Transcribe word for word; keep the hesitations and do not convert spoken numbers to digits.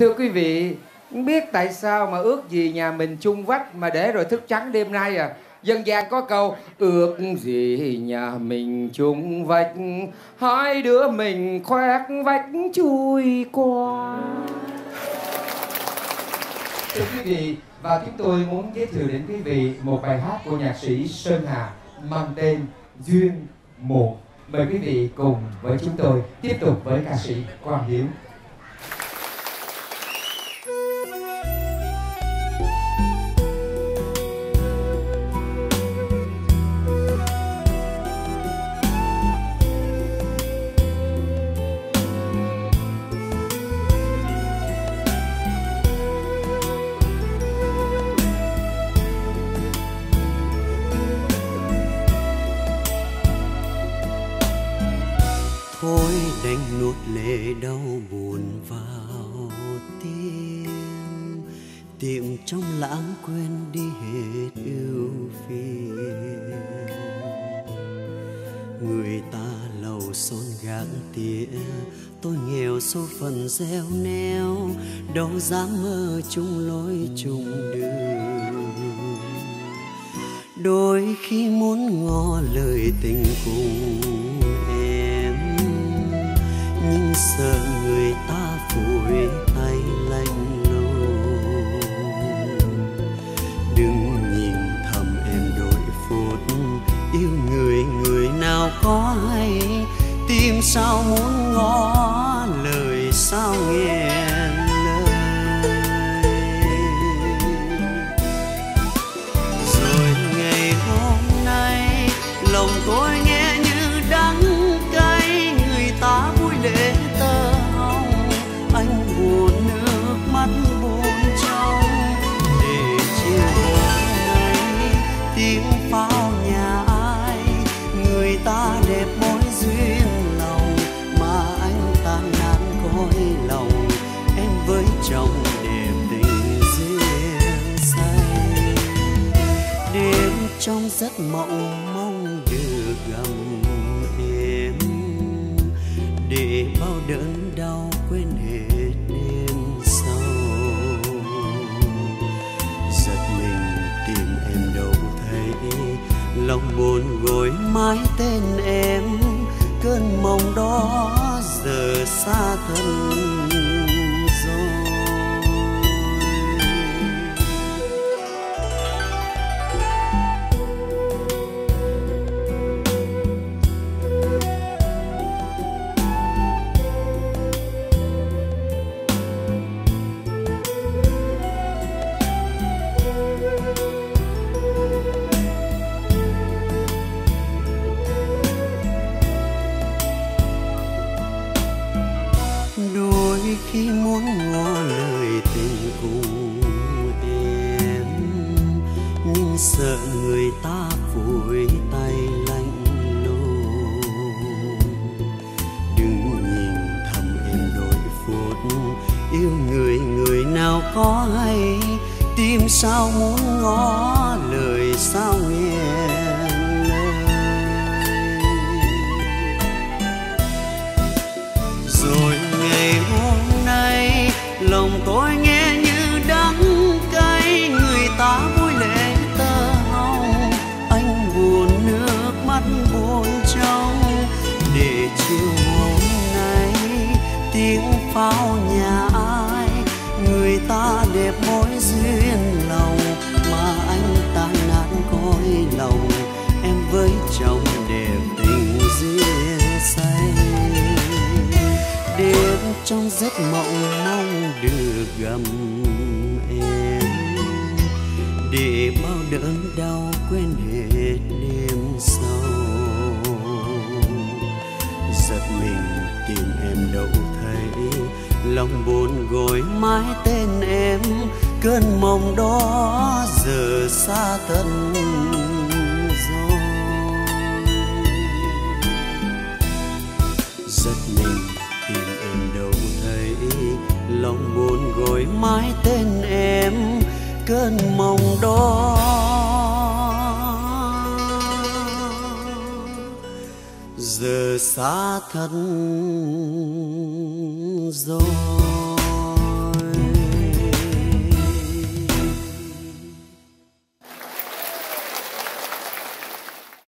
Thưa quý vị, không biết tại sao mà ước gì nhà mình chung vách mà để rồi thức trắng đêm nay à. Dân gian có câu ước gì nhà mình chung vách, hai đứa mình khoét vách chui qua. Thưa quý vị, và chúng tôi muốn giới thiệu đến quý vị một bài hát của nhạc sĩ Sơn Hà mang tên Duyên Một. Mời quý vị cùng với chúng tôi tiếp tục với ca sĩ Quang Hiếu. Thôi đành nuốt lệ đau buồn vào tim, tìm trong lãng quên đi hết ưu phiền. Người ta lầu son gác tía, tôi nghèo số phận gieo neo, đâu dám mơ chung lối chung đường. Đôi khi muốn ngỏ lời tình cùng nhưng sợ người ta phủi tay lạnh lùng. Đừng nhìn thầm em đôi phút yêu người, người nào có hay tim sao muốn ngỏ lời sao nghe lời. Rồi ngày hôm nay lòng tôi nghe như đắng cay, người ta vui lệ tơ hồng, anh buồn nước mắt buồn trong. Để chiều hôm nay tiếng pháo nhà ai, người ta đẹp mối duyên lòng, mà anh tan nát cõi lòng, em với chồng đẹp tình duyên say. Đêm trong giấc mộng mong được gặp em, để bao đớn đau quên hết đêm sau. Giật mình tìm em đâu thấy, lòng buồn gối mãi tên em, cơn mộng đó giờ xa thân rồi. Khi muốn ngỏ lời tình cùng em, nhưng sợ người ta phủi tay lạnh lùng. Đừng nhìn thầm em đôi phút yêu người, người nào có hay tim sao muốn ngỏ lời sao nghe lời. Rồi ngày hôm nay lòng tôi nghe như đắng cay, người ta vui lệ tơ hồng, anh buồn nước mắt buồn trong. Để chiều hôm nay tiếng pháo nhà ai, người ta đẹp mối duyên lòng, mà anh tan nát cõi lòng, em với chồng đẹp tình duyên say. Đêm trong giấc mộng mong được gặp em, để bao đớn đau quên hết đêm sau. Giật mình tìm em đâu thấy, lòng buồn gối mãi tên em, cơn mộng đó giờ xa thân rồi. Giật mình tìm em đâu thấy, lòng buồn gối mãi tên em, cơn mộng đó giờ xa thân rồi.